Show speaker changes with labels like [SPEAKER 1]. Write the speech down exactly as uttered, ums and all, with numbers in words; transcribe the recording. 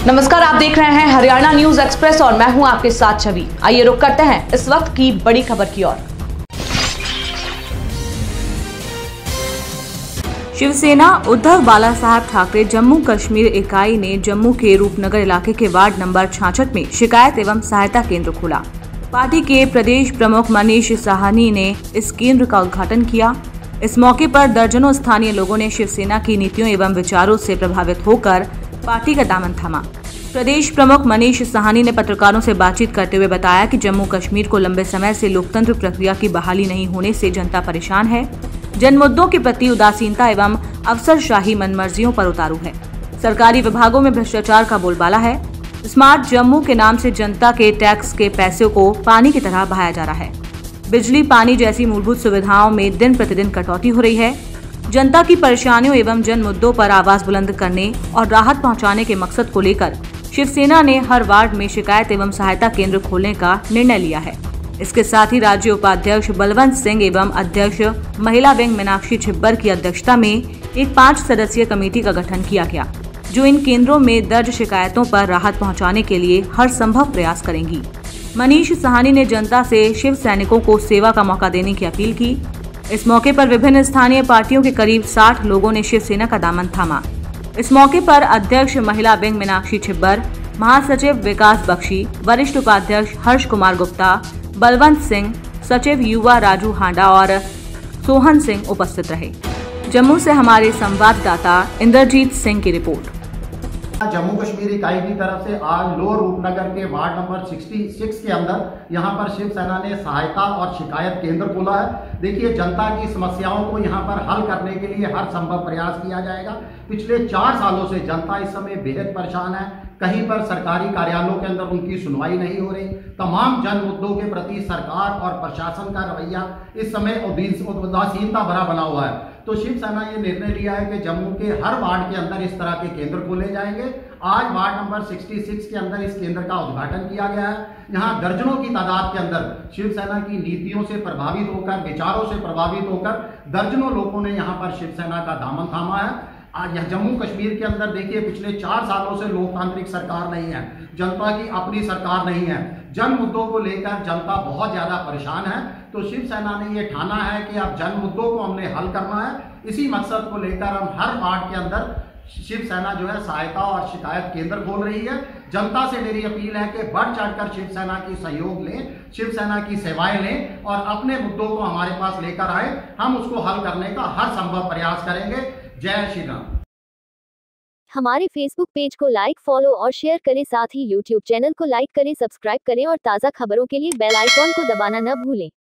[SPEAKER 1] नमस्कार, आप देख रहे हैं हरियाणा न्यूज एक्सप्रेस और मैं हूं आपके साथ छवि। आइए रुक करते हैं इस वक्त की बड़ी खबर की ओर। शिवसेना उद्धव बाला साहब ठाकरे जम्मू कश्मीर इकाई ने जम्मू के रूपनगर इलाके के वार्ड नंबर छियासठ में शिकायत एवं सहायता केंद्र खोला। पार्टी के प्रदेश प्रमुख मनीष साहनी ने इस केंद्र का उद्घाटन किया। इस मौके पर दर्जनों स्थानीय लोगों ने शिवसेना की नीतियों एवं विचारों से प्रभावित होकर पार्टी का दामन थामा। प्रदेश प्रमुख मनीष साहनी ने पत्रकारों से बातचीत करते हुए बताया कि जम्मू कश्मीर को लंबे समय से लोकतंत्र प्रक्रिया की बहाली नहीं होने से जनता परेशान है। जन मुद्दों के प्रति उदासीनता एवं अफसरशाही मनमर्जियों पर उतारू है। सरकारी विभागों में भ्रष्टाचार का बोलबाला है। स्मार्ट जम्मू के नाम से जनता के टैक्स के पैसों को पानी की तरह बहाया जा रहा है। बिजली पानी जैसी मूलभूत सुविधाओं में दिन प्रतिदिन कटौती हो रही है। जनता की परेशानियों एवं जन मुद्दों पर आवाज बुलंद करने और राहत पहुंचाने के मकसद को लेकर शिवसेना ने हर वार्ड में शिकायत एवं सहायता केंद्र खोलने का निर्णय लिया है। इसके साथ ही राज्य उपाध्यक्ष बलवंत सिंह एवं अध्यक्ष महिला विंग मीनाक्षी छिब्बर की अध्यक्षता में एक पाँच सदस्यीय कमेटी का गठन किया गया, जो इन केंद्रों में दर्ज शिकायतों पर राहत पहुंचाने के लिए हर संभव प्रयास करेंगी। मनीष साहनी ने जनता से शिव सैनिकों को सेवा का मौका देने की अपील की। इस मौके पर विभिन्न स्थानीय पार्टियों के करीब साठ लोगों ने शिवसेना का दामन थामा। इस मौके पर अध्यक्ष महिला विंग मीनाक्षी छिब्बर, महासचिव विकास बख्शी, वरिष्ठ उपाध्यक्ष हर्ष कुमार गुप्ता, बलवंत सिंह, सचिव युवा राजू हांडा और सोहन सिंह उपस्थित रहे। जम्मू से हमारे संवाददाता इंद्रजीत सिंह की रिपोर्ट।
[SPEAKER 2] जम्मू कश्मीर इकाई की तरफ से आज लोअर रूपनगर के वार्ड नंबर छियासठ के अंदर यहां पर शिवसेना ने सहायता और शिकायत केंद्र खोला है। देखिए, जनता की समस्याओं को यहां पर हल करने के लिए हर संभव प्रयास किया जाएगा। पिछले चार सालों से जनता इस समय बेहद परेशान है। कहीं पर सरकारी कार्यालयों के अंदर उनकी सुनवाई नहीं हो रही। तमाम जन मुद्दों के प्रति सरकार और प्रशासन का रवैया इस समय उदासीनता भरा बना हुआ है। तो शिवसेना ये निर्णय लिया है कि जम्मू के हर वार्ड के अंदर इस तरह के केंद्र खोले जाएंगे। आज वार्ड नंबर छियासठ के अंदर इस केंद्र का उद्घाटन किया गया है। यहाँ दर्जनों की तादाद के अंदर शिवसेना की नीतियों से प्रभावित होकर, विचारों से प्रभावित होकर दर्जनों लोगों ने यहाँ पर शिवसेना का दामन थामा है। आज जम्मू कश्मीर के अंदर देखिए, पिछले चार सालों से लोकतांत्रिक सरकार नहीं है, जनता की अपनी सरकार नहीं है। जन मुद्दों को लेकर जनता बहुत ज्यादा परेशान है। तो शिवसेना ने ये ठाना है कि अब जन मुद्दों को हमने हल करना है। इसी मकसद को लेकर हम हर वार्ड के अंदर शिवसेना जो है सहायता और शिकायत केंद्र खोल रही है। जनता से मेरी अपील है कि बढ़ चढ़कर शिवसेना की सहयोग लें, शिवसेना की सेवाएं लें और अपने मुद्दों को हमारे पास लेकर आए। हम उसको हल करने का हर संभव प्रयास करेंगे। जय श्री राम।
[SPEAKER 3] हमारे फेसबुक पेज को लाइक, फॉलो और शेयर करें। साथ ही यूट्यूब चैनल को लाइक करें, सब्सक्राइब करें और ताज़ा खबरों के लिए बेल आइकॉन को दबाना न भूलें।